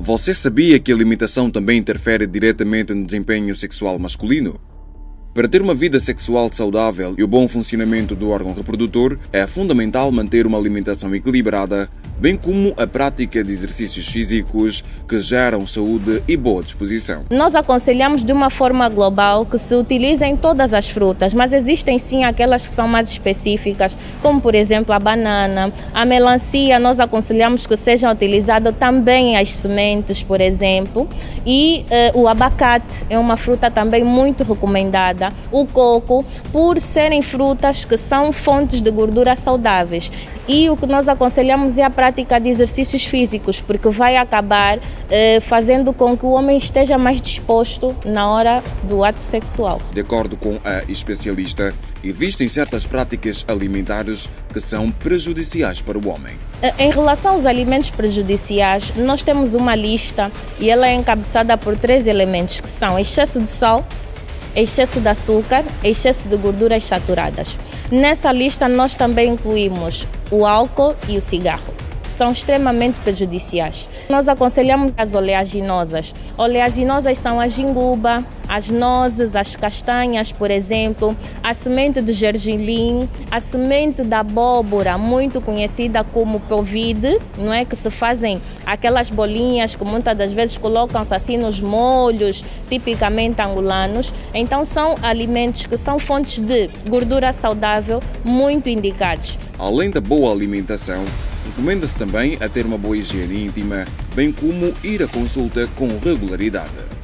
Você sabia que a alimentação também interfere diretamente no desempenho sexual masculino? Para ter uma vida sexual saudável e o bom funcionamento do órgão reprodutor, é fundamental manter uma alimentação equilibrada, bem como a prática de exercícios físicos que geram saúde e boa disposição. Nós aconselhamos de uma forma global que se utilizem todas as frutas, mas existem sim aquelas que são mais específicas, como por exemplo a banana, a melancia. Nós aconselhamos que sejam utilizadas também as sementes, por exemplo, e o abacate é uma fruta também muito recomendada. O coco, por serem frutas que são fontes de gordura saudáveis. E o que nós aconselhamos é a prática de exercícios físicos, porque vai acabar fazendo com que o homem esteja mais disposto na hora do ato sexual. De acordo com a especialista, existem certas práticas alimentares que são prejudiciais para o homem. Em relação aos alimentos prejudiciais, nós temos uma lista e ela é encabeçada por 3 elementos, que são excesso de sal, excesso de açúcar, excesso de gorduras saturadas. Nessa lista nós também incluímos o álcool e o cigarro, que são extremamente prejudiciais. Nós aconselhamos as oleaginosas. Oleaginosas são a ginguba, as nozes, as castanhas, por exemplo, a semente de gergelim, a semente da abóbora, muito conhecida como provide, não é? Que se fazem aquelas bolinhas que muitas das vezes colocam-se assim nos molhos, tipicamente angolanos. Então são alimentos que são fontes de gordura saudável muito indicados. Além da boa alimentação, recomenda-se também a ter uma boa higiene íntima, bem como ir à consulta com regularidade.